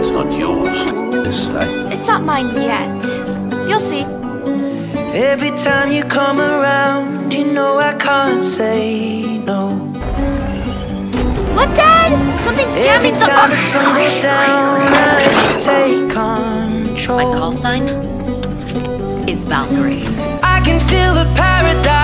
It's not yours, is that? It's not mine yet. You'll see. Every time you come around, you know I can't say no. Look, Dad! Something's Every jamming the... time the sun goes down, I let you take control. My call sign is Valkyrie. I can feel the paradise